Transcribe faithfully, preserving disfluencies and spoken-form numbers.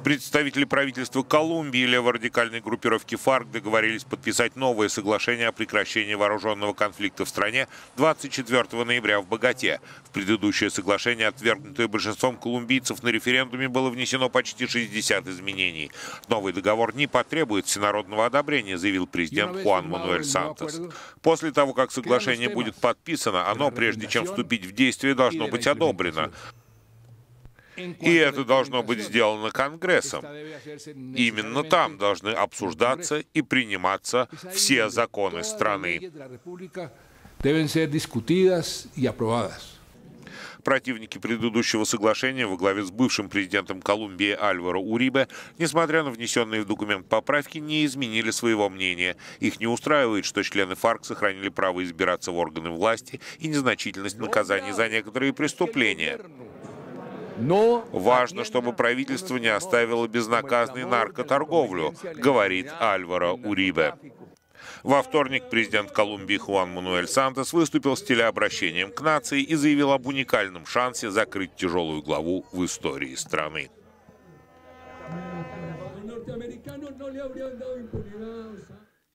Представители правительства Колумбии и леворадикальной группировки ФАРК договорились подписать новое соглашение о прекращении вооруженного конфликта в стране двадцать четвёртого ноября в Боготе. В предыдущее соглашение, отвергнутое большинством колумбийцев на референдуме, было внесено почти шестьдесят изменений. Новый договор не потребует всенародного одобрения, заявил президент Хуан Мануэль Сантос. После того, как соглашение будет подписано, оно, прежде чем вступить в действие, должно быть одобрено. И это должно быть сделано Конгрессом. Именно там должны обсуждаться и приниматься все законы страны. Противники предыдущего соглашения во главе с бывшим президентом Колумбии Альваро Урибе, несмотря на внесенные в документ поправки, не изменили своего мнения. Их не устраивает, что члены ФАРК сохранили право избираться в органы власти и незначительность наказаний за некоторые преступления. Важно, чтобы правительство не оставило безнаказанной наркоторговлю, говорит Альваро Урибе. Во вторник президент Колумбии Хуан Мануэль Сантос выступил с телеобращением к нации и заявил об уникальном шансе закрыть тяжелую главу в истории страны.